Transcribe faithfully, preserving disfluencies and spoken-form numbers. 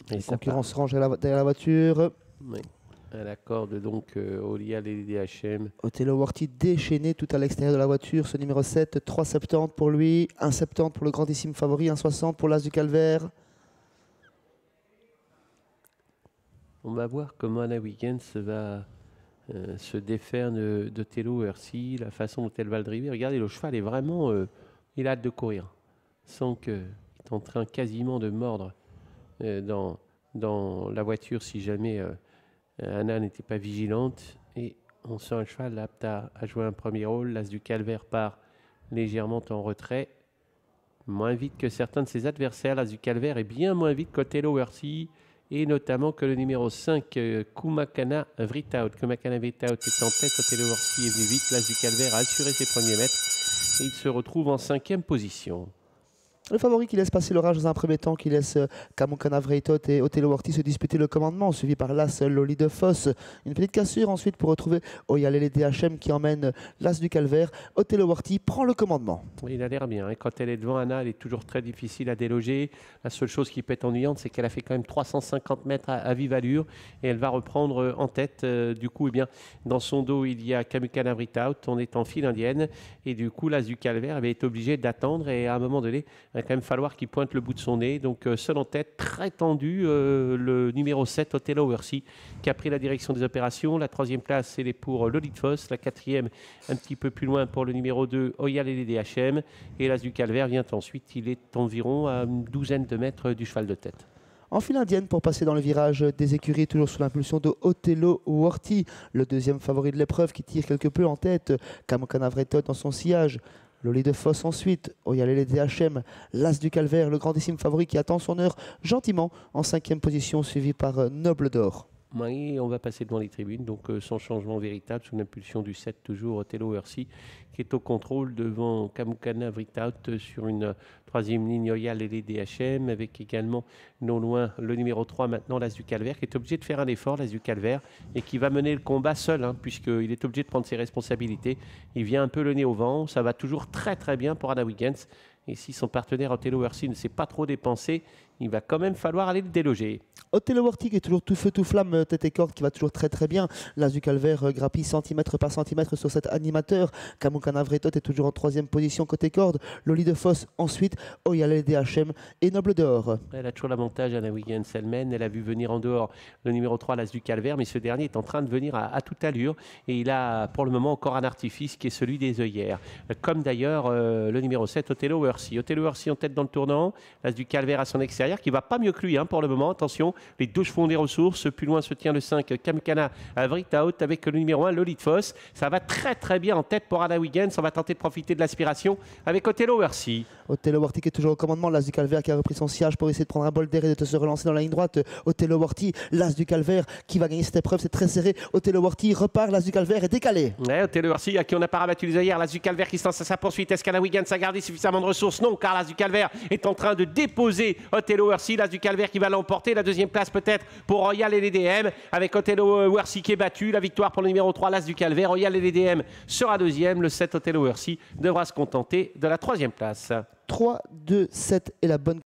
Et Les ça concurrents part. se rangent derrière la, derrière la voiture. Oui. Elle accorde donc euh, Olial et D H M. Otello Worthy déchaîné tout à l'extérieur de la voiture. Ce numéro sept, trois virgule soixante-dix pour lui, un virgule soixante-dix pour le grandissime favori, un virgule soixante pour l'As du Calvaire. On va voir comment Anna Wiggins va euh, se défaire de, de Tello Hersey, la façon dont elle va le driver. Regardez, le cheval est vraiment... Euh, il a hâte de courir. Sans qu'il est en train quasiment de mordre euh, dans, dans la voiture si jamais euh, Anna n'était pas vigilante. Et on sent un cheval apte à, à jouer un premier rôle. L'As du Calvaire part légèrement en retrait. Moins vite que certains de ses adversaires. L'As du Calvaire est bien moins vite qu'Otello Hersey. Et notamment que le numéro cinq, euh, Kumakana Vritaut. Kumakana Vritaut est en tête, Otello Hersey est venu vite, l'As du Calvaire a assuré ses premiers mètres et il se retrouve en cinquième position. Le favori qui laisse passer l'orage dans un premier temps, qui laisse Kamukana Vraitot et Otello Worthy se disputer le commandement, suivi par l'As Loli de Foss. Une petite cassure ensuite pour retrouver Oyalele D H M qui emmène l'As du Calvaire. Otello Worthy prend le commandement. Oui, il a l'air bien. Hein. Quand elle est devant Anna, elle est toujours très difficile à déloger. La seule chose qui peut être ennuyante, c'est qu'elle a fait quand même trois cent cinquante mètres à, à vive allure et elle va reprendre en tête. Euh, du coup, eh bien, dans son dos, il y a Kamukana Vritaut. On est en file indienne et du coup, l'As du Calvaire avait été obligé d'attendre et à un moment donné, il va quand même falloir qu'il pointe le bout de son nez. Donc, euh, seul en tête, très tendu, euh, le numéro sept, Otello Hersey, qui a pris la direction des opérations. La troisième place, elle est pour Loli de Foss. La quatrième, un petit peu plus loin pour le numéro deux, Oyalele D H M. Et l'As du Calvaire vient ensuite. Il est environ à une douzaine de mètres du cheval de tête. En file indienne pour passer dans le virage des écuries, toujours sous l'impulsion de Otello Worthy, le deuxième favori de l'épreuve qui tire quelque peu en tête. Kamukana Vraitot dans son sillage. Loli de Foss ensuite, Oyalele D H M, l'As du Calvaire, le grandissime favori qui attend son heure gentiment en cinquième position, suivi par euh, Noble d'Or. Oui, on va passer devant les tribunes, donc euh, sans changement véritable, sous l'impulsion du sept, toujours Otello Hersey, qui est au contrôle devant Kamukana Vritaut euh, sur une euh, troisième ligne Oyalele D H M, avec également non loin le numéro trois maintenant, l'As du Calvaire, qui est obligé de faire un effort, l'As du Calvaire, et qui va mener le combat seul, hein, puisqu'il est obligé de prendre ses responsabilités. Il vient un peu le nez au vent, ça va toujours très très bien pour Anna Wiggins, et si son partenaire Otello Hersey ne s'est pas trop dépensé, il va quand même falloir aller le déloger. Otello Worthy qui est toujours tout feu tout flamme, tête et corde, qui va toujours très très bien. L'As du Calvaire euh, grappille centimètre par centimètre sur cet animateur. Kamukana Vraitot est toujours en troisième position côté corde. Loli de Foss ensuite, Oyalele D H M et Noble d'Or. Elle a toujours l'avantage, Anna Wiggins, elle mène. Elle a vu venir en dehors le numéro trois, l'As du Calvaire, mais ce dernier est en train de venir à, à toute allure. Et il a pour le moment encore un artifice qui est celui des œillères. Comme d'ailleurs euh, le numéro sept, Otello Hersey. Otello Hersey en tête dans le tournant. L'As du Calvaire à son extérieur, qui va pas mieux que lui hein, pour le moment. Attention, les deux chevaux ont des ressources. Plus loin se tient le cinq, Kamukana Vritaut, avec le numéro un, Loli de Foss. Ça va très très bien en tête pour Anna Wiggins. On va tenter de profiter de l'aspiration avec Otello Hersey. Otello Worthy qui est toujours au commandement, l'As du Calvaire qui a repris son sillage pour essayer de prendre un bol d'air et de se relancer dans la ligne droite. Otello Worthy, l'As du Calvaire qui va gagner cette épreuve, c'est très serré. Otello Worthy repart, l'As du Calvaire est décalé. Ouais, Otello Hersey à qui on n'a pas rabattu les œillères, l'As du Calvaire qui se lance à sa poursuite. Est-ce qu'Anna Wiggins a gardé suffisamment de ressources? Non, car l'As du Calvaire est en train de déposer Otello Hersey. L'As du Calvaire qui va l'emporter. La deuxième place peut-être pour Oyalele D M avec Otello Hersey qui est battu. La victoire pour le numéro trois, l'As du Calvaire. Oyalele D M sera deuxième. Le sept, Otello Hersey devra se contenter de la troisième place. trois, deux, sept et la bonne